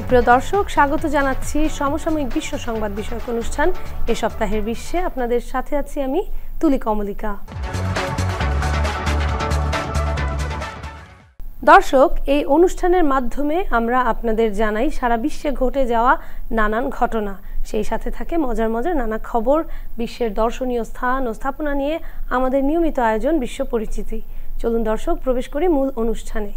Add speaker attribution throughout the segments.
Speaker 1: সুপ্রিয় দর্শক, স্বাগত জানাচ্ছি সমসাময়িক বিশ্ব সংবাদ বিষয়ক অনুষ্ঠান এ সপ্তাহের বিশ্বে। আপনাদের সাথে আছি আমি তুলি কমলিকা। দর্শক, এই অনুষ্ঠানের মাধ্যমে আমরা আপনাদের জানাই সারা বিশ্বে ঘটে যাওয়া নানান ঘটনা, সেই সাথে থাকে মজার মজার নানা খবর, বিশ্বের দর্শনীয় স্থান ও স্থাপনা নিয়ে আমাদের নিয়মিত আয়োজন বিশ্ব পরিচিতি। চলুন দর্শক, প্রবেশ করি মূল অনুষ্ঠানে।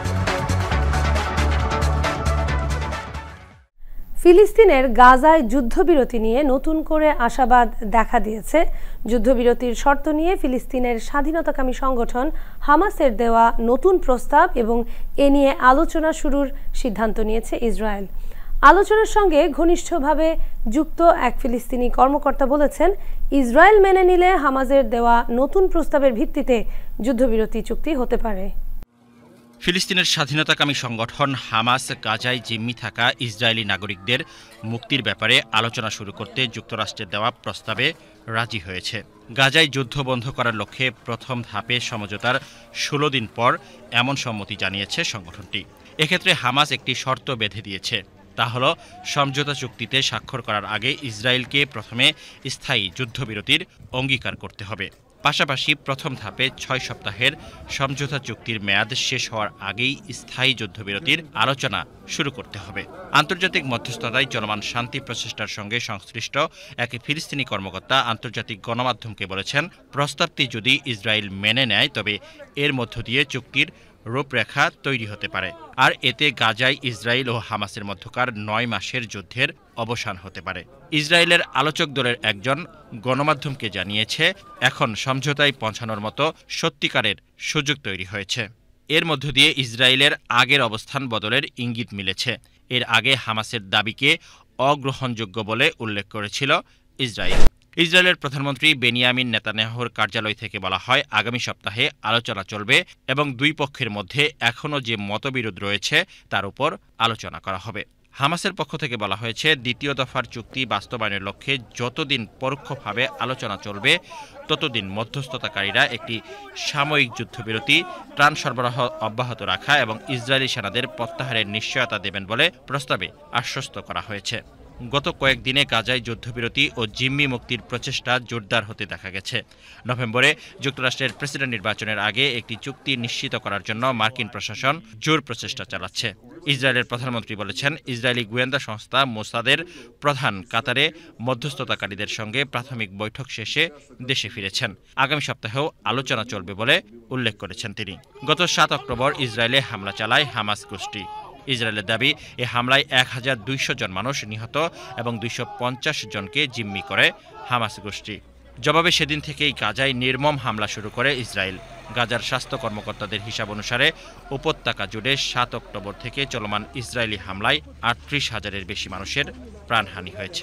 Speaker 1: ফিলিস্তিনের গাজায় যুদ্ধবিরতি নিয়ে নতুন করে আশাবাদ দেখা দিয়েছে। যুদ্ধবিরতির শর্ত নিয়ে ফিলিস্তিনের স্বাধীনতাকামী সংগঠন হামাসের দেওয়া নতুন প্রস্তাব এবং এ নিয়ে আলোচনা শুরুর সিদ্ধান্ত নিয়েছে ইসরায়েল। আলোচনার সঙ্গে ঘনিষ্ঠভাবে যুক্ত এক ফিলিস্তিনি কর্মকর্তা বলেছেন, ইসরায়েল মেনে নিলে হামাসের দেওয়া নতুন প্রস্তাবের ভিত্তিতে যুদ্ধবিরতি চুক্তি হতে পারে।
Speaker 2: ফিলিস্তিনের স্বাধীনতাকামী সংগঠন হামাস গাজায় জিম্মি থাকা ইসরায়েলি নাগরিকদের মুক্তির ব্যাপারে আলোচনা শুরু করতে যুক্তরাষ্ট্রের দেওয়া প্রস্তাবে রাজি হয়েছে। গাজায় যুদ্ধ বন্ধ করার লক্ষ্যে প্রথম ধাপে সমঝোতার 16 দিন পর এমন সম্মতি জানিয়েছে সংগঠনটি। এক্ষেত্রে হামাস একটি শর্ত বেঁধে দিয়েছে, তা হল সমঝোতা চুক্তিতে স্বাক্ষর করার আগে ইসরায়েলকে প্রথমে স্থায়ী যুদ্ধবিরতির অঙ্গীকার করতে হবে। পাশাপাশি প্রথম ধাপে 6 সপ্তাহের সমঝোতা চুক্তির মেয়াদ শেষ হওয়ার আগেই স্থায়ী যুদ্ধবিরতির আলোচনা শুরু করতে হবে। আন্তর্জাতিক মধ্যস্থতায় চলমান শান্তি প্রচেষ্টার সঙ্গে সংশ্লিষ্ট এক ফিলিস্তিনি কর্মকর্তা আন্তর্জাতিক গণমাধ্যমকে বলেছেন, প্রস্তাবটি যদি ইসরায়েল মেনে নেয় তবে এর মধ্য দিয়ে চুক্তির রূপরেখা তৈরি হতে পারে, আর এতে গাজায় ইসরায়েল ও হামাসের মধ্যকার 9 মাসের যুদ্ধের অবসান হতে পারে। ইসরায়েলের আলোচক দলের একজন গণমাধ্যমকে জানিয়েছে, এখন সমঝোতায় পৌঁছানোর মতো সত্যিকারের সুযোগ তৈরি হয়েছে। এর মধ্য দিয়ে ইসরায়েলের আগের অবস্থান বদলের ইঙ্গিত মিলেছে। এর আগে হামাসের দাবিকে অগ্রহণযোগ্য বলে উল্লেখ করেছিল ইসরায়েল। ইসরায়েলের প্রধানমন্ত্রী বেনিয়ামিন নেতানিয়াহুর কার্যালয় থেকে বলা হয়, আগামী সপ্তাহে আলোচনা চলবে এবং দুই পক্ষের মধ্যে এখনও যে মতবিরোধ রয়েছে তার উপর আলোচনা করা হবে। হামাসের পক্ষ থেকে বলা হয়েছে, দ্বিতীয় দফার চুক্তি বাস্তবায়নের লক্ষ্যে যতদিন পরোক্ষভাবে আলোচনা চলবে ততদিন মধ্যস্থতাকারীরা একটি সাময়িক যুদ্ধবিরতি, ত্রাণ সরবরাহ অব্যাহত রাখা এবং ইসরায়েলি সেনাদের প্রত্যাহারের নিশ্চয়তা দেবেন বলে প্রস্তাবে আশ্বস্ত করা হয়েছে। গত কয়েকদিনে গাজায় যুদ্ধবিরতি ও জিম্মি মুক্তির প্রচেষ্টা জোরদার হতে দেখা গেছে। নভেম্বরে যুক্তরাষ্ট্রের প্রেসিডেন্ট নির্বাচনের আগে একটি চুক্তি নিশ্চিত করার জন্য মার্কিন প্রশাসন জোর প্রচেষ্টা চালাচ্ছে। ইসরায়েলের প্রধানমন্ত্রী বলেছেন, ইসরায়েলি গোয়েন্দা সংস্থা মোসাদের প্রধান কাতারে মধ্যস্থতাকারীদের সঙ্গে প্রাথমিক বৈঠক শেষে দেশে ফিরেছেন। আগামী সপ্তাহেও আলোচনা চলবে বলে উল্লেখ করেছেন তিনি। গত 7 অক্টোবর ইসরায়েলে হামলা চালায় হামাস গোষ্ঠী। ইসরায়েলের দাবি, এ হামলায় 1200 জন মানুষ নিহত এবং 250 জনকে জিম্মি করে হামাস গোষ্ঠী। জবাবে সেদিন থেকেই গাজায় নির্মম হামলা শুরু করে ইসরায়েল। গাজার স্বাস্থ্য কর্মকর্তাদের হিসাব অনুসারে উপত্যকা জুড়ে 7 অক্টোবর থেকে চলমান ইসরায়েলি হামলায় 38,000-এর বেশি মানুষের প্রাণহানি হয়েছে।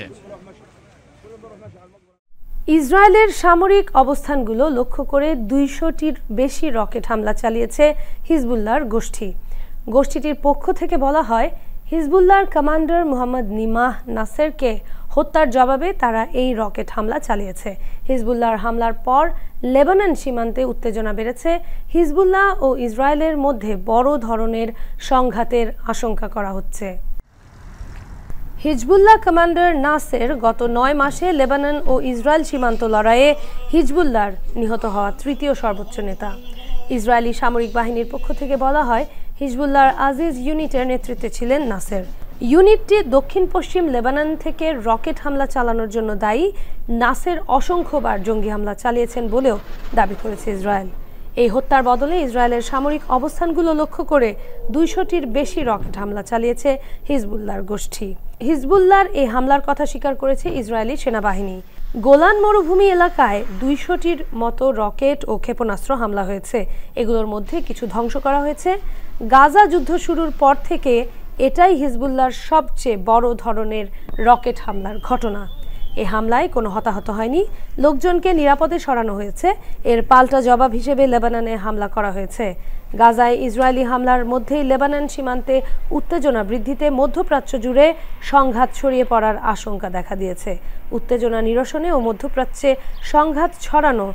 Speaker 1: ইসরায়েলের সামরিক অবস্থানগুলো লক্ষ্য করে 200টির বেশি রকেট হামলা চালিয়েছে হিজবুল্লাহর গোষ্ঠী। গোষ্ঠীটির পক্ষ থেকে বলা হয়, হিজবুল্লাহর কমান্ডার মোহাম্মদ নিমাহ নাসেরকে হত্যার জবাবে তারা এই রকেট হামলা চালিয়েছে। হিজবুল্লাহর হামলার পর লেবানন সীমান্তে উত্তেজনা বেড়েছে। হিজবুল্লাহ ও ইসরায়েলের মধ্যে বড় ধরনের সংঘাতের আশঙ্কা করা হচ্ছে। হিজবুল্লাহ কমান্ডার নাসের গত 9 মাসে লেবানন ও ইসরায়েল সীমান্ত লড়াইয়ে হিজবুল্লাহর নিহত হওয়া 3য় সর্বোচ্চ নেতা। ইসরায়েলি সামরিক বাহিনীর পক্ষ থেকে বলা হয়, হিজবুল্লাহর আজিজ ইউনিটের নেতৃত্বে ছিলেন নাসের। ইউনিটটি দক্ষিণ পশ্চিম লেবানন থেকে রকেট হামলা চালানোর জন্য দায়ী। নাসের অসংখ্যবার জঙ্গি হামলা চালিয়েছেন বলেও দাবি করেছে ইসরায়েল। এই হত্যার বদলে ইসরায়েলের সামরিক অবস্থানগুলো লক্ষ্য করে 200টির বেশি রকেট হামলা চালিয়েছে হিজবুল্লাহর গোষ্ঠী। হিজবুল্লাহর এই হামলার কথা স্বীকার করেছে ইসরায়েলি সেনাবাহিনী। গোলান মরুভূমি এলাকায় 200টির মতো রকেট ও ক্ষেপণাস্ত্র হামলা হয়েছে। এগুলোর মধ্যে কিছু ধ্বংস করা হয়েছে। গাজা যুদ্ধ শুরুর পর থেকে এটাই হিজবুল্লাহর সবচেয়ে বড় ধরনের রকেট হামলার ঘটনা। এ হামলায় কোনো হতাহত হয়নি, লোকজনকে নিরাপদে সরানো হয়েছে। এর পাল্টা জবাব হিসেবে লেবাননে হামলা করা হয়েছে। গাজায় ইসরায়েলি হামলার মধ্যেই লেবানন সীমান্তে উত্তেজনা বৃদ্ধিতে মধ্যপ্রাচ্য জুড়ে সংঘাত ছড়িয়ে পড়ার আশঙ্কা দেখা দিয়েছে। উত্তেজনা নিরসনে ও মধ্যপ্রাচ্যে সংঘাত ছড়ানো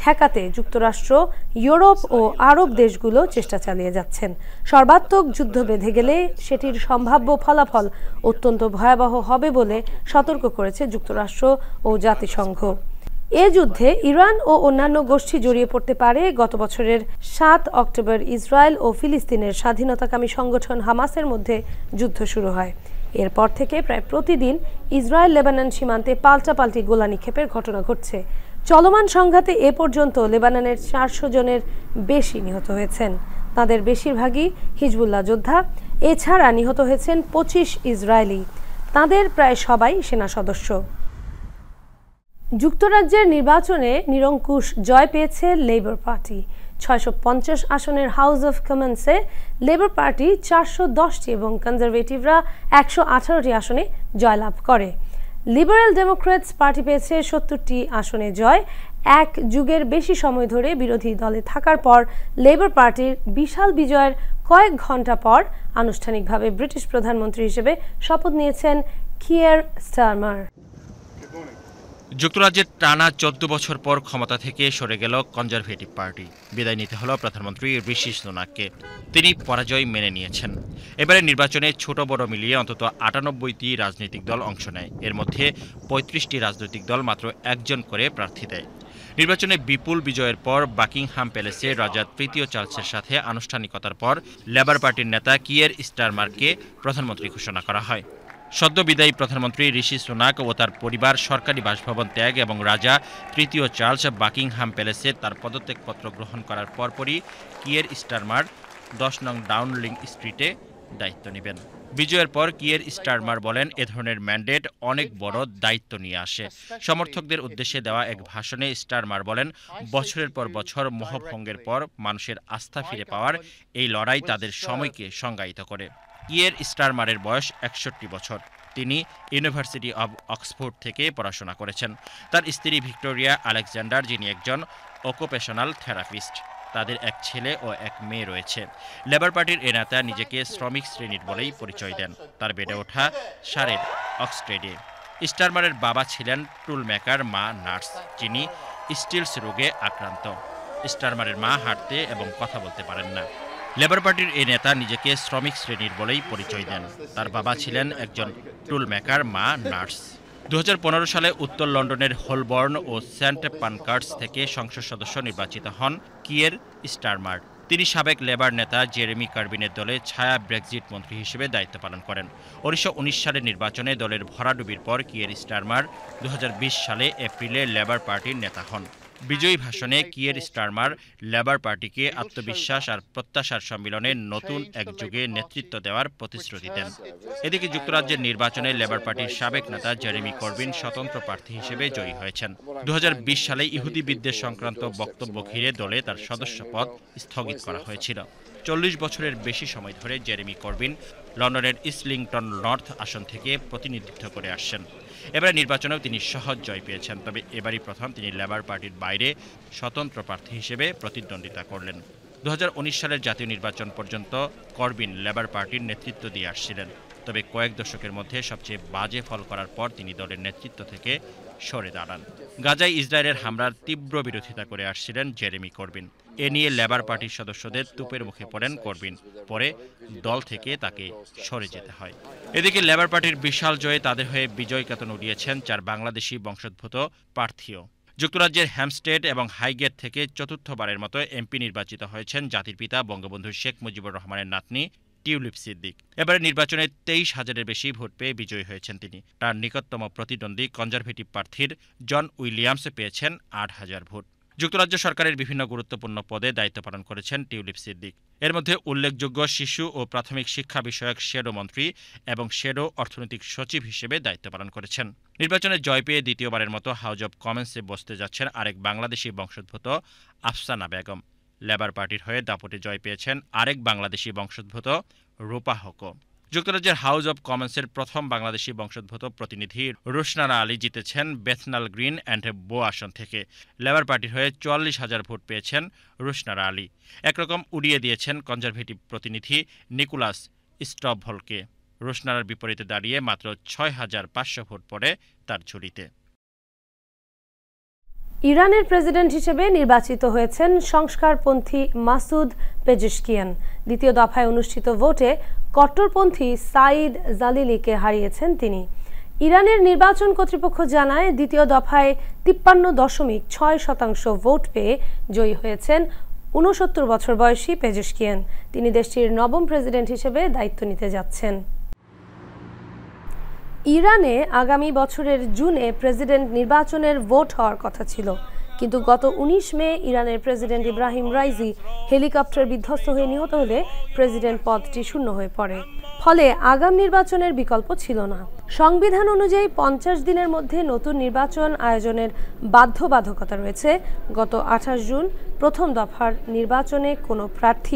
Speaker 1: ঠেকাতে যুক্তরাষ্ট্র, ইউরোপ ও আরব দেশগুলো চেষ্টা চালিয়ে যাচ্ছেন। সর্বাত্মক যুদ্ধ বেঁধে গেলে সেটির সম্ভাব্য ফলাফল অত্যন্ত ভয়াবহ হবে বলে সতর্ক করেছে যুক্তরাষ্ট্র ও জাতিসংঘ। এ যুদ্ধে ইরান ও অন্যান্য গোষ্ঠী জড়িয়ে পড়তে পারে। গত বছরের ৭ অক্টোবর ইসরায়েল ও ফিলিস্তিনের স্বাধীনতাকামী সংগঠন হামাসের মধ্যে যুদ্ধ শুরু হয়। এরপর থেকে প্রায় প্রতিদিন ইসরায়েল লেবানন সীমান্তে পাল্টাপাল্টি গোলা নিক্ষেপের ঘটনা ঘটছে। চলমান সংঘাতে এ পর্যন্ত লেবাননের ৪০০ জনের বেশি নিহত হয়েছেন। তাদের বেশিরভাগই হিজবুল্লাহ যোদ্ধা। এছাড়া নিহত হয়েছেন ২৫ ইসরায়েলি। তাদের প্রায় সবাই সেনা সদস্য। যুক্তরাজ্যের নির্বাচনে নিরঙ্কুশ জয় পেয়েছে লেবার পার্টি। ৬৫০ আসনের হাউস অব কমন্সে লেবার পার্টি ৪১০টি এবং কনজারভেটিভরা ১১৮টি আসনে জয়লাভ করে। লিবারেল ডেমোক্র্যাটস পার্টি পেয়েছে ৭০টি আসনে জয়। এক যুগের বেশি সময় ধরে বিরোধী দলে থাকার পর লেবার পার্টির বিশাল বিজয়ের কয়েক ঘন্টা পর আনুষ্ঠানিকভাবে ব্রিটিশ প্রধানমন্ত্রী হিসেবে শপথ নিয়েছেন কিয়ার স্টারমার।
Speaker 2: যুক্তরাজ্যের টানা ১৪ বছর পর ক্ষমতা থেকে সরে গেল কনজারভেটিভ পার্টি। বিদায় নিতে হল প্রধানমন্ত্রী ঋষি সুনাককে। তিনি পরাজয় মেনে নিয়েছেন। এবারে নির্বাচনে ছোট বড় মিলিয়ে অন্তত ৯৮টি রাজনৈতিক দল অংশ নেয়। এর মধ্যে ৩৫টি রাজনৈতিক দল মাত্র একজন করে প্রার্থী দেয়। নির্বাচনে বিপুল বিজয়ের পর বাকিংহাম প্যালেসে রাজা তৃতীয় চার্লসের সাথে আনুষ্ঠানিকতার পর লেবার পার্টির নেতা কিয়ার স্টারমারকে প্রধানমন্ত্রী ঘোষণা করা হয়। সদ্য বিদায়ী প্রধানমন্ত্রী ঋষি সুনাক ও তার পরিবার সরকারি বাসভবন ত্যাগ এবং রাজা তৃতীয় চার্লস বাকিংহাম প্যালেসে তার পদত্যাগপত্র গ্রহণ করার পরপরই কিয়ার স্টারমার ১০ নং ডাউনলিং স্ট্রিটে দায়িত্ব নেবেন। বিজয়ের পর কিয়ার স্টারমার বলেন, এ ধরনের ম্যান্ডেট অনেক বড় দায়িত্ব নিয়ে আসে। সমর্থকদের উদ্দেশ্যে দেওয়া এক ভাষণে স্টারমার বলেন, বছরের পর বছর মোহভঙ্গের পর মানুষের আস্থা ফিরে পাওয়ার এই লড়াই তাদের সময়কে সংজ্ঞায়িত করে। কিয়ার স্টারমারের বয়স ৬১ বছর। তিনি ইউনিভার্সিটি অব অক্সফোর্ড থেকে পড়াশোনা করেছেন। তার স্ত্রী ভিক্টোরিয়া আলেকজান্ডার, যিনি একজন অকুপেশনাল থেরাপিস্ট। তাদের এক ছেলে ও এক মেয়ে রয়েছে। লেবার পার্টির এ নেতা নিজেকে শ্রমিক শ্রেণীর বলেই পরিচয় দেন। তার বেড়ে ওঠা সারের অক্সফোর্ডে। স্টারমারের বাবা ছিলেন টুল মেকার, মা নার্স, যিনি স্টিলস রোগে আক্রান্ত। স্টারমারের মা হাঁটতে এবং কথা বলতে পারেন না। লেবার পার্টির এই নেতা নিজেকে শ্রমিক শ্রেণীর বলেই পরিচয় দেন। তার বাবা ছিলেন একজন টুল মেকার, মা নার্স। ২০১৫ সালে উত্তর লন্ডনের হোলবর্ন ও সেন্ট পানকার্ডস থেকে সংসদ সদস্য নির্বাচিত হন কিয়ার স্টারমার। তিনি সাবেক লেবার নেতা জেরেমি কর্বিনের দলে ছায়া ব্রেক্সিট মন্ত্রী হিসেবে দায়িত্ব পালন করেন। ১৯১৯ সালের নির্বাচনে দলের ভরাডুবির পর কিয়ার স্টারমার ২০২০ সালে এপ্রিলে লেবার পার্টির নেতা হন। বিজয়ী ভাষণে কিয়ার স্টারমার লেবার পার্টিকে আত্মবিশ্বাস আর প্রত্যাশার সম্মিলনে নতুন এক যুগে নেতৃত্ব দেওয়ার প্রতিশ্রুতি দেন। এদিকে যুক্তরাজ্যের নির্বাচনে লেবার পার্টির সাবেক নেতা জেরেমি করবিন স্বতন্ত্র প্রার্থী হিসেবে জয়ী হয়েছেন। ২০২০ সালে ইহুদি বিদ্বেষ সংক্রান্ত বক্তব্য ঘিরে দলে তার সদস্যপদ স্থগিত করা হয়েছিল। ৪০ বছরের বেশি সময় ধরে জেরেমি করবিন লন্ডনের ইসলিংটন নর্থ আসন থেকে প্রতিনিধিত্ব করে আসছেন। এবারে নির্বাচনেও তিনি সহজ জয় পেয়েছেন। তবে এবারই প্রথম তিনি লেবার পার্টির বাইরে স্বতন্ত্র প্রার্থী হিসেবে প্রতিদ্বন্দ্বিতা করলেন। ২০১৯ সালের জাতীয় নির্বাচন পর্যন্ত করবিন লেবার পার্টির নেতৃত্ব দিয়ে আসছিলেন। তবে কয়েক দশকের মধ্যে সবচেয়ে বাজে ফল করার পর তিনি দলের নেতৃত্ব থেকে সরে দাঁড়ান। গাজায় ইসরায়েলের হামলার তীব্র বিরোধিতা করে আসছিলেন জেরেমি করবিন। এ নিয়ে লেবার পার্টির সদস্যদের তুপের মুখে পড়েন করবিন। পরে দল থেকে তাকে সরে যেতে হয়। এদিকে লেবার পার্টির বিশাল জয়ে তাদের হয়ে বিজয় কেতন উড়িয়েছেন ৪ বাংলাদেশি বংশোদ্ভূত প্রার্থীও। যুক্তরাজ্যের হ্যামস্টেড এবং হাইগেট থেকে চতুর্থবারের মতো এমপি নির্বাচিত হয়েছেন জাতির পিতা বঙ্গবন্ধু শেখ মুজিবুর রহমানের নাতনি টিউলিপ সিদ্দিক। এবারে নির্বাচনে ২৩,০০০-এর বেশি ভোট পেয়ে বিজয়ী হয়েছেন তিনি। তার নিকটতম প্রতিদ্বন্দ্বী কনজারভেটিভ প্রার্থীর জন উইলিয়ামস পেয়েছেন ৮,০০০ ভোট। যুক্তরাজ্য সরকারের বিভিন্ন গুরুত্বপূর্ণ পদে দায়িত্ব পালন করেছেন টিউলিপ সিদ্দিক। এর মধ্যে উল্লেখযোগ্য শিশু ও প্রাথমিক শিক্ষা বিষয়ক শ্যাডো মন্ত্রী এবং শ্যাডো অর্থনৈতিক সচিব হিসেবে দায়িত্ব পালন করেছেন। নির্বাচনে জয় পেয়ে দ্বিতীয়বারের মতো হাউস অব কমন্সে বসতে যাচ্ছেন আরেক বাংলাদেশি বংশোদ্ভূত আফসানা বেগম। লেবার পার্টির হয়ে দাপটে জয় পেয়েছেন আরেক বাংলাদেশি বংশোদ্ভূত রূপা হক। যুক্তরাজ্যের হাউস অব কমন্সের প্রথম বাংলাদেশি বংশোদ্ভূত প্রতিনিধি রুশনারা আলী জিতেছেন বেথনাল গ্রিন অ্যান্ড বো আসন থেকে। লেবার পার্টির হয়ে ৪৪,০০০ ভোট পেয়েছেন রুশনারা আলী। একরকম উড়িয়ে দিয়েছেন কনজারভেটিভ প্রতিনিধি নিকোলাস স্টভলকে। রুশনারার বিপরীতে দাঁড়িয়ে মাত্র ৬,৫০০ ভোট পড়ে তার ঝুলিতে।
Speaker 1: ইরানের প্রেসিডেন্ট হিসেবে নির্বাচিত হয়েছেন সংস্কারপন্থী মাসুদ পেজেশকিয়ান। দ্বিতীয় দফায় অনুষ্ঠিত ভোটে কট্টরপন্থী সাইদ জালিলিকে হারিয়েছেন তিনি। ইরানের নির্বাচন কর্তৃপক্ষ জানায়, দ্বিতীয় দফায় 53.6% ভোট পেয়ে জয়ী হয়েছেন 69 বছর বয়সী পেজেশকিয়ান। তিনি দেশটির নবম প্রেসিডেন্ট হিসেবে দায়িত্ব নিতে যাচ্ছেন। ইরানে আগামী বছরের জুনে প্রেসিডেন্ট নির্বাচনের ভোট হওয়ার কথা ছিল, কিন্তু গত 19 মে ইরানের প্রেসিডেন্ট ইব্রাহিম রাইজি হেলিকপ্টার বিধ্বস্ত হয়ে নিহত হলে প্রেসিডেন্ট পদটি শূন্য হয়ে পড়ে। ফলে আগাম নির্বাচনের বিকল্প ছিল না। সংবিধান অনুযায়ী 50 দিনের মধ্যে নতুন নির্বাচন আয়োজনের বাধ্যবাধকতা রয়েছে। গত 28 জুন প্রথম দফার নির্বাচনে কোনো প্রার্থী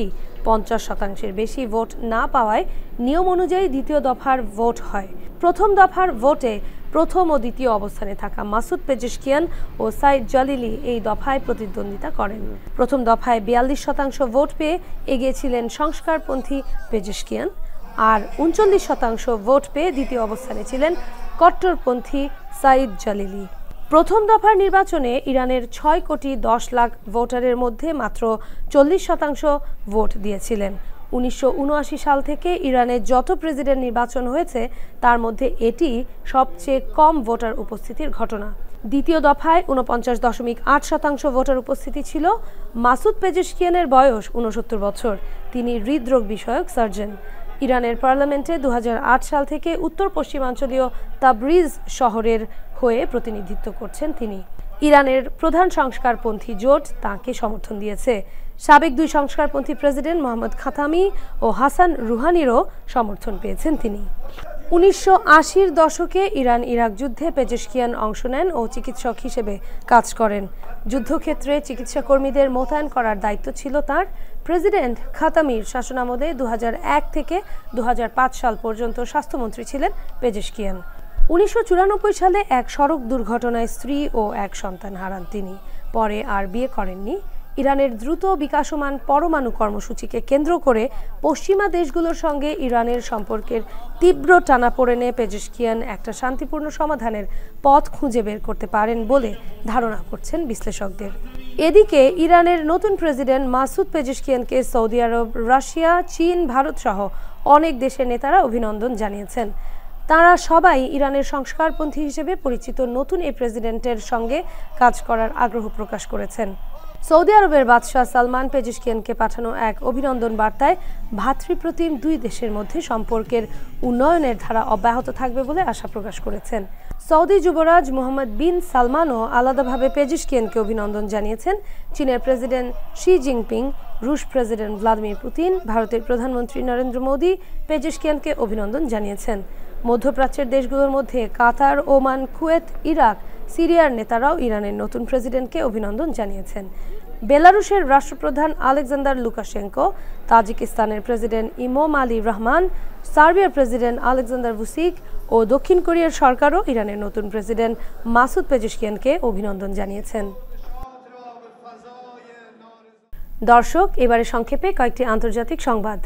Speaker 1: 50% বেশি ভোট না পাওয়ায় নিয়ম অনুযায়ী দ্বিতীয় দফার ভোট হয়। প্রথম দফার ভোটে প্রথম ও দ্বিতীয় অবস্থানে থাকা মাসুদ পেজেশকিয়ান ও সাইদ জালিলি এই দফায় প্রতিদ্বন্দ্বিতা করেন। প্রথম দফায় 42% ভোট পেয়ে এগিয়েছিলেন সংস্কারপন্থী পেজেশকিয়ান, আর 39% ভোট পেয়ে দ্বিতীয় অবস্থানে ছিলেন কট্টরপন্থী সাইদ জালিলি। প্রথম দফার নির্বাচনে ইরানের 6,10,00,000 ভোটারের মধ্যে মাত্র 40% ভোট দিয়েছিলেন। 1979 সাল থেকে ইরানে যত প্রেসিডেন্ট নির্বাচন হয়েছে তার মধ্যে এটি সবচেয়ে কম ভোটার উপস্থিতির ঘটনা। দ্বিতীয় দফায় 49.8% ভোটার উপস্থিতি ছিল। মাসুদ পেজেশকিয়ানের বয়স 69 বছর। তিনি হৃদরোগ বিষয়ক সার্জন। ইরানের পার্লামেন্টে 2008 সাল থেকে উত্তর পশ্চিমাঞ্চলীয় তাবরিজ শহরের হয়ে প্রতিনিধিত্ব করছেন তিনি। ইরানের প্রধান সংস্কারপন্থী জোট তাঁকে সমর্থন দিয়েছে। সাবেক দুই সংস্কারপন্থী প্রেসিডেন্ট মোহাম্মদ খাতামি ও হাসান রুহানিরও সমর্থন পেয়েছেন তিনি। 1980-র দশকে ইরান ইরাক যুদ্ধে পেজেশকিয়ান অংশ নেন ও চিকিৎসক হিসেবে কাজ করেন। যুদ্ধক্ষেত্রে চিকিৎসা কর্মীদের মোতায়েন করার দায়িত্ব ছিল তার। প্রেসিডেন্ট খাতামির শাসনামলে 2001 থেকে 2005 সাল পর্যন্ত স্বাস্থ্যমন্ত্রী ছিলেন পেজেশকিয়ান। 1994 সালে এক সড়ক দুর্ঘটনায় স্ত্রী ও এক সন্তান হারান তিনি। পরে আর বিয়ে করেননি। ইরানের দ্রুত বিকাশমান পরমাণু কর্মসূচিকে কেন্দ্র করে পশ্চিমা দেশগুলোর সঙ্গে ইরানের সম্পর্কের তীব্র টানাপোড়েনে পেজেশকিয়ান একটা শান্তিপূর্ণ সমাধানের পথ খুঁজে বের করতে পারেন বলে ধারণা করছেন বিশ্লেষকদের। এদিকে ইরানের নতুন প্রেসিডেন্ট মাসুদ পেজেশকিয়ানকে সৌদি আরব, রাশিয়া, চীন, ভারত সহ অনেক দেশের নেতারা অভিনন্দন জানিয়েছেন। তারা সবাই ইরানের সংস্কারপন্থী হিসেবে পরিচিত নতুন এই প্রেসিডেন্টের সঙ্গে কাজ করার আগ্রহ প্রকাশ করেছেন। সৌদি আরবের বাদশাহ সালমান পেজেশকিয়ানকে পাঠানো এক অভিনন্দন বার্তায় ভ্রাতৃপ্রতিম দুই দেশের মধ্যে সম্পর্কের উন্নয়নের ধারা অব্যাহত থাকবে বলে আশা প্রকাশ করেছেন। সৌদি যুবরাজ মোহাম্মদ বিন সালমানও আলাদাভাবে পেজেশকিয়ানকে অভিনন্দন জানিয়েছেন। চীনের প্রেসিডেন্ট শি জিনপিং, রুশ প্রেসিডেন্ট ভ্লাদিমির পুতিন, ভারতের প্রধানমন্ত্রী নরেন্দ্র মোদী পেজেশকিয়ানকে অভিনন্দন জানিয়েছেন। মধ্যপ্রাচ্যের দেশগুলোর মধ্যে কাতার, ওমান, কুয়েত, ইরাক, সিরিয়ার নেতারাও ইরানের নতুন প্রেসিডেন্টকে অভিনন্দন জানিয়েছেন। বেলারুশের রাষ্ট্রপ্রধান আলেকজান্ডার লুকাশেঙ্কো, তাজিকিস্তানের প্রেসিডেন্ট ইমোমালি রহমান, সার্বিয়ার প্রেসিডেন্ট আলেকজান্ডার ভুসিক ও দক্ষিণ কোরিয়ার সরকারও ইরানের নতুন প্রেসিডেন্ট মাসুদ পেজেশকিয়ানকে অভিনন্দন জানিয়েছেন। দর্শক, এবারে সংক্ষেপে কয়েকটি আন্তর্জাতিক সংবাদ।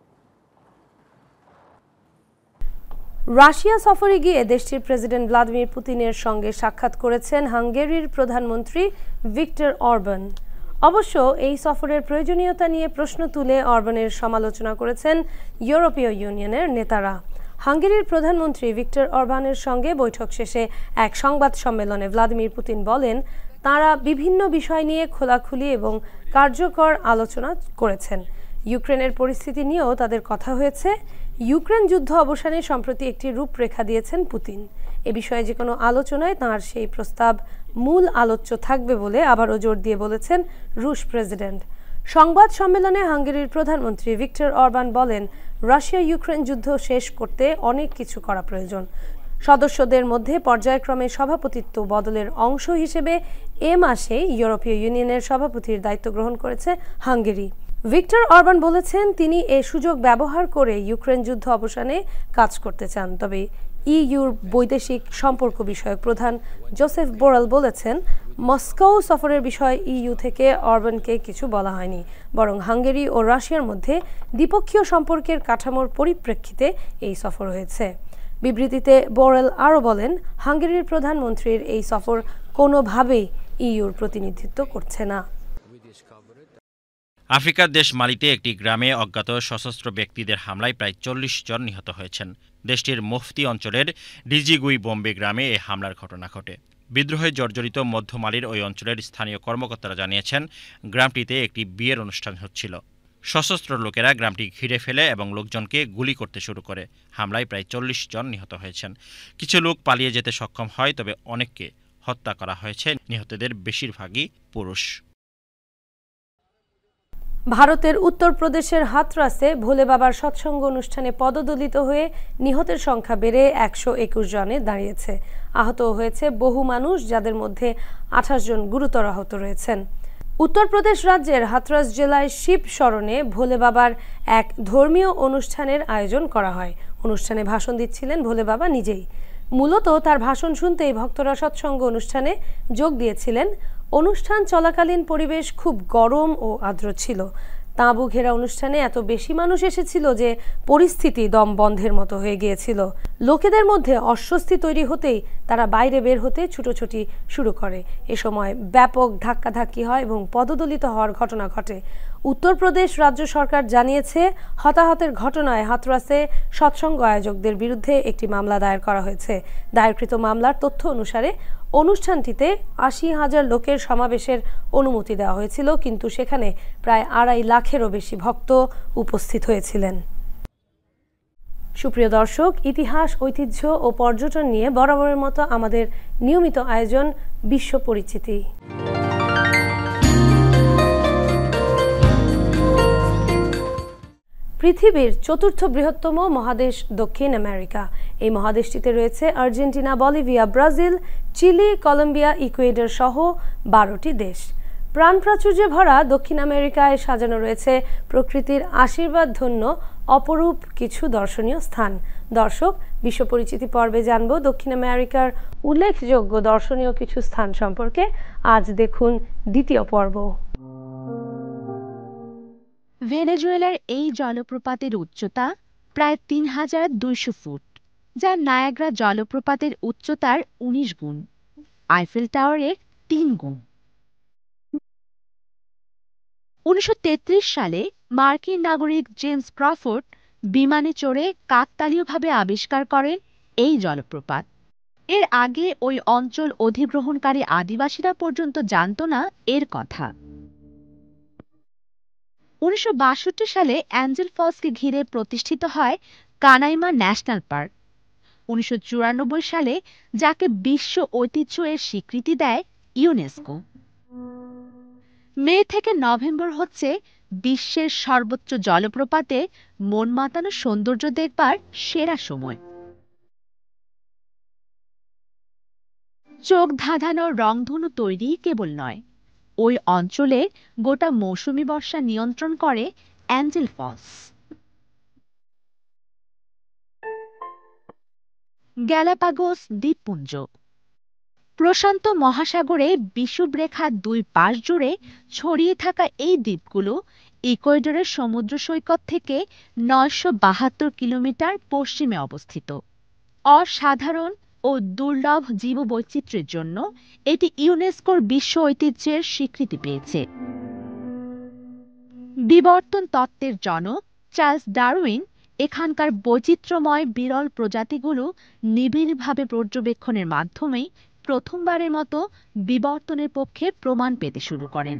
Speaker 1: রাশিয়া সফরে গিয়ে দেশটির প্রেসিডেন্ট ভ্লাদিমির পুতিনের সঙ্গে সাক্ষাৎ করেছেন হাঙ্গেরির প্রধানমন্ত্রী ভিক্টর অরবান। অবশ্য এই সফরের প্রয়োজনীয়তা নিয়ে প্রশ্ন তুলে অরবানের সমালোচনা করেছেন ইউরোপীয় ইউনিয়নের নেতারা। হাঙ্গেরির প্রধানমন্ত্রী ভিক্টর অরবানের সঙ্গে বৈঠক শেষে এক সংবাদ সম্মেলনে ভ্লাদিমির পুতিন বলেন, তাঁরা বিভিন্ন বিষয় নিয়ে খোলাখুলি এবং কার্যকর আলোচনা করেছেন। ইউক্রেনের পরিস্থিতি নিয়েও তাদের কথা হয়েছে। ইউক্রেন যুদ্ধ অবসানে সম্প্রতি একটি রূপরেখা দিয়েছেন পুতিন। এ বিষয়ে যে কোনো আলোচনায় তাঁর সেই প্রস্তাব মূল আলোচ্য থাকবে বলে আবারও জোর দিয়ে বলেছেন রুশ প্রেসিডেন্ট। সংবাদ সম্মেলনে হাঙ্গেরির প্রধানমন্ত্রী ভিক্টর অরবান বলেন, রাশিয়া ইউক্রেন যুদ্ধ শেষ করতে অনেক কিছু করা প্রয়োজন। সদস্যদের মধ্যে পর্যায়ক্রমে সভাপতিত্ব বদলের অংশ হিসেবে এ মাসে ইউরোপীয় ইউনিয়নের সভাপতির দায়িত্ব গ্রহণ করেছে হাঙ্গেরি। ভিক্টর অরবান বলেছেন, তিনি এ সুযোগ ব্যবহার করে ইউক্রেন যুদ্ধ অবসানে কাজ করতে চান। তবে ইইউর বৈদেশিক সম্পর্ক বিষয়ক প্রধান জোসেফ বোরেল বলেছেন, মস্কো সফরের বিষয়ে ইইউ থেকে অরবানকে কিছু বলা হয়নি, বরং হাঙ্গেরি ও রাশিয়ার মধ্যে দ্বিপক্ষীয় সম্পর্কের কাঠামোর পরিপ্রেক্ষিতে এই সফর হয়েছে। বিবৃতিতে বোরেল আরও বলেন, হাঙ্গেরির প্রধানমন্ত্রীর এই সফর কোনোভাবেই ইইউর প্রতিনিধিত্ব করছে না।
Speaker 2: আফ্রিকার দেশ মালিতে একটি গ্রামে অজ্ঞাত সশস্ত্র ব্যক্তিদের হামলায় প্রায় ৪০ জন নিহত হয়েছেন। দেশটির মুফতি অঞ্চলের ডিজিগুই বোম্বে গ্রামে এই হামলার ঘটনা ঘটে। বিদ্রোহে জর্জরিত মধ্য মালির ওই অঞ্চলের স্থানীয় কর্মকর্তারা জানিয়েছেন, গ্রামটিতে একটি বিয়ের অনুষ্ঠান হচ্ছিল। সশস্ত্র লোকেরা গ্রামটি ঘিরে ফেলে এবং লোকজনকে গুলি করতে শুরু করে। হামলায় প্রায় ৪০ জন নিহত হয়েছেন। কিছু লোক পালিয়ে যেতে সক্ষম হয়, তবে অনেককে হত্যা করা হয়েছে। নিহতদের বেশিরভাগই পুরুষ।
Speaker 1: ভারতের উত্তরপ্রদেশের হাথরাসে ভোলে বাবার সৎসঙ্গ অনুষ্ঠানে পদদলিত হয়ে নিহতের সংখ্যা বেড়ে ১২১ জনে দাঁড়িয়েছে। আহত হয়েছে বহু মানুষ, যাদের মধ্যে ২৮ জন গুরুতর আহত রয়েছেন। উত্তরপ্রদেশ রাজ্যের হাথরাস জেলায় শিব স্মরণে ভোলে বাবার এক ধর্মীয় অনুষ্ঠানের আয়োজন করা হয়। অনুষ্ঠানে ভাষণ দিচ্ছিলেন ভোলে বাবা নিজেই। মূলত তার ভাষণ শুনতেই ভক্তরা সৎসঙ্গ অনুষ্ঠানে যোগ দিয়েছিলেন। অনুষ্ঠান চলাকালীন পরিবেশ খুব গরম ও আর্দ্র ছিল। তাঁবু ঘেরা অনুষ্ঠানে এত বেশি মানুষ এসেছিল যে পরিস্থিতি দম বন্ধের মতো হয়ে গিয়েছিল। লোকেদের মধ্যে অস্বস্তি তৈরি হতেই তারা বাইরে বের হতে ছুটোছুটি শুরু করে। এ সময় ব্যাপক ধাক্কাধাক্কি হয় এবং পদদলিত হওয়ার ঘটনা ঘটে। উত্তরপ্রদেশ রাজ্য সরকার জানিয়েছে, হতাহতের ঘটনায় হাথরাসে সৎসঙ্গ আয়োজকদের বিরুদ্ধে একটি মামলা দায়ের করা হয়েছে। দায়েরকৃত মামলার তথ্য অনুসারে অনুষ্ঠানটিতে ৮০,০০০ লোকের সমাবেশের অনুমতি দেওয়া হয়েছিল, কিন্তু সেখানে প্রায় ২.৫ লাখেরও বেশি ভক্ত উপস্থিত হয়েছিলেন। সুপ্রিয় দর্শক, ইতিহাস, ঐতিহ্য ও পর্যটন নিয়ে বরাবরের মতো আমাদের নিয়মিত আয়োজন বিশ্ব পরিচিতি। পৃথিবীর চতুর্থ বৃহত্তম মহাদেশ দক্ষিণ আমেরিকা। এই মহাদেশটিতে রয়েছে Argentina, Bolivia, Brazil, Chile, Colombia, Ecuador সহ ১২টি দেশ। প্রাণপ্রাচুর্যে ভরা দক্ষিণ আমেরিকায় সাজানো রয়েছে প্রকৃতির আশীর্বাদ ধন্য অপরূপ কিছু দর্শনীয় স্থান। দর্শক, বিশ্ব পরিচিতি পর্বে জানব দক্ষিণ আমেরিকার উল্লেখযোগ্য দর্শনীয় কিছু স্থান সম্পর্কে। আজ দেখুন দ্বিতীয় পর্ব।
Speaker 3: ভেনেজুয়েলার এই জলপ্রপাতের উচ্চতা প্রায় ৩,২০০ ফুট, যা নায়াগ্রা জলপ্রপাতের উচ্চতার ১৯ গুণ, আইফেল টাওয়ারের ৩ গুণ। ১৯৩৩ সালে মার্কিন নাগরিক জেমস ক্রফোর্ড বিমানে চড়ে কাকতালীয়ভাবে আবিষ্কার করেন এই জলপ্রপাত। এর আগে ওই অঞ্চল অধিগ্রহণকারী আদিবাসীরা পর্যন্ত জানত না এর কথা। ১৯৬২ সালে অ্যাঞ্জেল ফলসকে ঘিরে প্রতিষ্ঠিত হয় কানাইমা ন্যাশনাল পার্ক। ১৯৯৪ সালে যাকে বিশ্ব ঐতিহ্য এর স্বীকৃতি দেয় ইউনেস্কো। মে থেকে নভেম্বর হচ্ছে বিশ্বের সর্বোচ্চ জলপ্রপাতে মন মাতানো সৌন্দর্য দেখবার সেরা সময়। চোখ ধাঁধানো রংধনু তৈরি কেবল নয়, ওই অঞ্চলে গোটা মৌসুমী বর্ষা নিয়ন্ত্রণ করে অ্যাঞ্জেল ফলস। গ্যালাপাগোস দ্বীপপুঞ্জ। প্রশান্ত মহাসাগরে বিষুবরেখার দুই পাশ জুড়ে ছড়িয়ে থাকা এই দ্বীপগুলো ইকুয়েডরের সমুদ্র সৈকত থেকে ৯৭২ কিলোমিটার পশ্চিমে অবস্থিত। অসাধারণ ও দুর্লভ জীববৈচিত্র্যের জন্য এটি ইউনেস্কোর বিশ্ব ঐতিহ্যের স্বীকৃতি পেয়েছে। বিবর্তন তত্ত্বের জনক চার্লস ডারউইন এখানকার বৈচিত্র্যময় বিরল প্রজাতিগুলো নিবিড়ভাবে পর্যবেক্ষণের মাধ্যমেই প্রথমবারের মতো বিবর্তনের পক্ষে প্রমাণ পেতে শুরু করেন।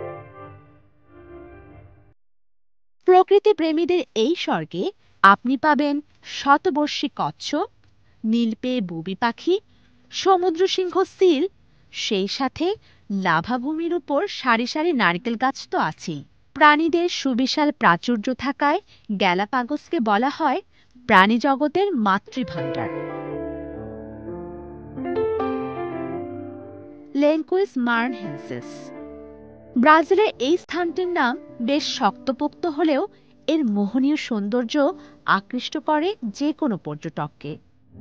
Speaker 3: প্রকৃতি প্রেমীদের এই স্বর্গে আপনি পাবেন শতবর্ষী কচ্ছপ, নীলপেয়ে বুবি পাখি, সমুদ্র সিংহ সিল, সেই সাথে লাভাভূমির উপর সারি সারি নারকেল গাছ তো আছেই। প্রাণীদের সুবিশাল প্রাচুর্য থাকায় গ্যালাপাগোসকে বলা হয় প্রাণী জগতের মাতৃভাণ্ডার। লেনকুইস মার্নহেন্সিস। ব্রাজিলের এই স্থানটির নাম বেশ শক্তপোক্ত হলেও এর মোহনীয় সৌন্দর্য আকৃষ্ট করে যে কোনো পর্যটককে।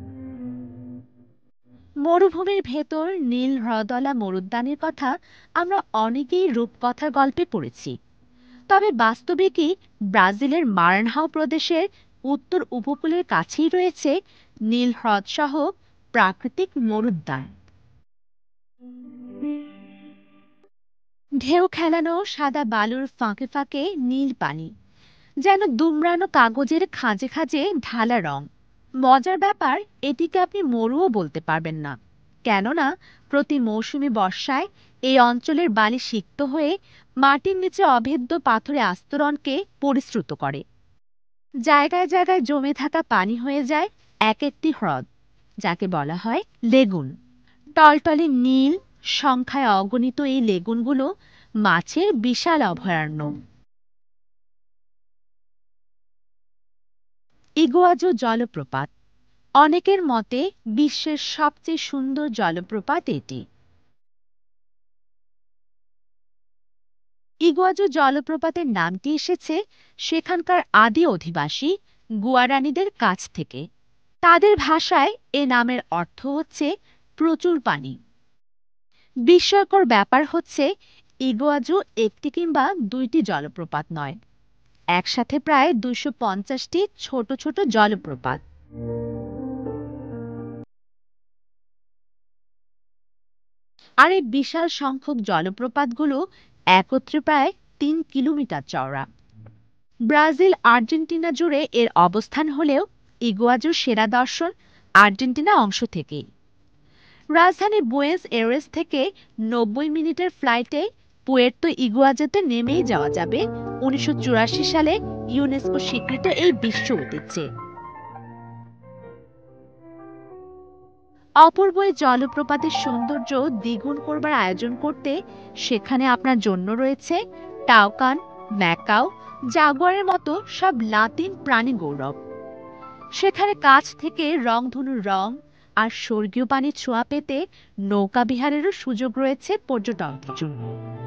Speaker 3: মরুভূমির ভেতর নীল হ্রদওয়ালা মরুদ্যানের কথা আমরা অনেকেই রূপকথার গল্পে পড়েছি, তবে বাস্তবে কি ব্রাজিলের মারানহাও প্রদেশের উত্তর উপকূলের কাছেই রয়েছে নীল হ্রদ সহ প্রাকৃতিক মরুদ্যান। ঢেউ খেলানো সাদা বালুর ফাঁকে ফাঁকে নীল পানি, যেন দুমড়ানো কাগজের খাঁজে খাঁজে ঢালা রং। মজার ব্যাপার, এটিকে আপনি মরুও বলতে পারবেন না, কেননা প্রতি মৌসুমি বর্ষায় এই অঞ্চলের বালি সিক্ত হয়ে মাটির নিচে অভেদ্য পাথরে আস্তরণকে পরিশ্রুত করে। জায়গায় জায়গায় জমে থাকা পানি হয়ে যায় এক একটি হ্রদ, যাকে বলা হয় লেগুন। টলটলে নীল, সংখ্যায় অগণিত এই লেগুনগুলো মাছের বিশাল অভয়ারণ্য। ইগুয়াজু জলপ্রপাত, অনেকের মতে বিশ্বের সবচেয়ে সুন্দর জলপ্রপাত এটি। ইগুয়াজু জলপ্রপাতের নামটি এসেছে সেখানকার আদি অধিবাসী গুয়ারানিদের কাছ থেকে। তাদের ভাষায় এ নামের অর্থ হচ্ছে প্রচুর পানি। বিস্ময়কর ব্যাপার হচ্ছে, ইগুয়াজু একটি কিংবা দুইটি জলপ্রপাত নয়, একসাথে প্রায় 250টি ছোট ছোট জলপ্রপাত। আর এই বিশাল সংখ্যক জলপ্রপাতগুলো একত্রে প্রায় 3 কিলোমিটার চওড়া। ব্রাজিল, আর্জেন্টিনা জুড়ে এর অবস্থান হলেও ইগুয়াজুর সেরা দর্শন আর্জেন্টিনা অংশ থেকেই। রাজধানী বুয়েনোস এয়ারেস থেকে 90 মিনিটের ফ্লাইটে পুয়ের্তো ইগুয়াজুতে নেমেই যাওয়া যাবে 1984 সালে ইউনেস্কো স্বীকৃত এই বিশ্ব ঐতিহ্যে। অপূর্ব এই জলপ্রপাতের সৌন্দর্য দ্বিগুণ করবার আয়োজন করতে সেখানে আপনার জন্য রয়েছে টাওকান, ম্যাকাও, জাগুয়ারের মতো সব লাতিন প্রাণী গৌরব। সেখানে কাছ থেকে রংধনুর রং আর স্বর্গীয় পানির ছোঁয়া পেতে নৌকা বিহারেরও সুযোগ রয়েছে পর্যটকদের জন্য।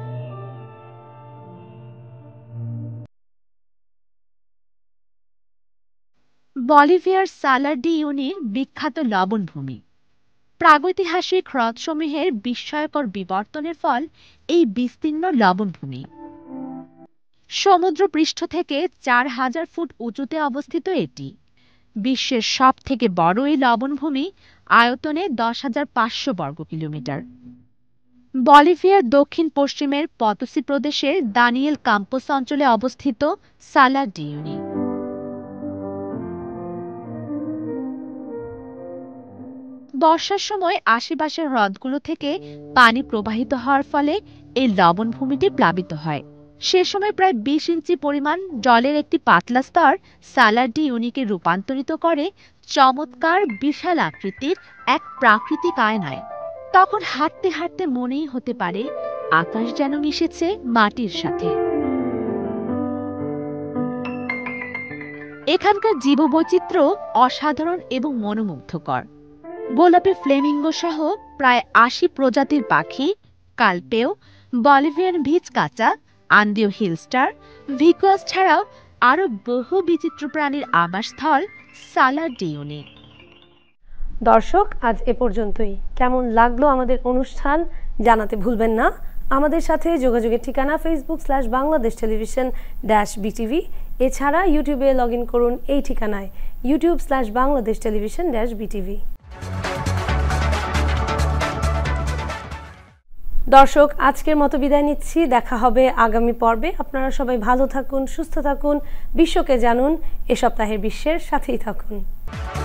Speaker 3: বলিভিয়ার সালার ডি ইউনির বিখ্যাত লবণভূমি। প্রাগৈতিহাসিক হ্রদসমূহের বিস্ময়কর বিবর্তনের ফল এই বিস্তীর্ণ লবণভূমি। সমুদ্রপৃষ্ঠ থেকে 4000 ফুট উঁচুতে অবস্থিত এটি। বিশ্বের সব থেকে বড় এই লবণভূমি আয়তনে 10,500 বর্গ কিলোমিটার। বলিভিয়ার দক্ষিণ পশ্চিমের পতসি প্রদেশের দানিয়েল কাম্পোস অঞ্চলে অবস্থিত সালার ডি ইউনি। বর্ষার সময় আশেপাশের হ্রদগুলো থেকে পানি প্রবাহিত হওয়ার ফলে এই লবণভূমিটি প্লাবিত হয়। সে সময় প্রায় 20 ইঞ্চি পরিমাণ জলের একটি পাতলা স্তর সালার ডি ইউনিকে রূপান্তরিত করে চমৎকার বিশাল আকৃতির এক প্রাকৃতিক আয়নায়। তখন হাঁটতে হাঁটতে মনেই হতে পারে আকাশ যেন মিশেছে মাটির সাথে। এখানকার জীববৈচিত্র্য অসাধারণ এবং মনোমুগ্ধকর। গোলাপি ফ্লেমিঙ্গো সহ প্রায় 80 প্রজাতির পাখি, কালপেও, বলিভিয়ান ভিজকাচা, আন্দিও হিলস্টার, ভিকুয়াস ছাড়াও আরো বহু বিচিত্র প্রাণীর আবাসস্থল সালার ডি ইউনি।
Speaker 1: দর্শক, আজ এ পর্যন্তই। কেমন লাগলো আমাদের অনুষ্ঠান জানাতে ভুলবেন না। আমাদের সাথে যোগাযোগের ঠিকানা facebook/বাংলাদেশ টেলিভিশন-BTV। এছাড়া ইউটিউবে লগ ইন করুন এই ঠিকানায় youtube/বাংলাদেশ টেলিভিশন-BTV। দর্শক, আজকের মতো বিদায় নিচ্ছি। দেখা হবে আগামী পর্বে। আপনারা সবাই ভালো থাকুন, সুস্থ থাকুন, বিশ্বকে জানুন। এ সপ্তাহের বিশ্বের সাথেই থাকুন।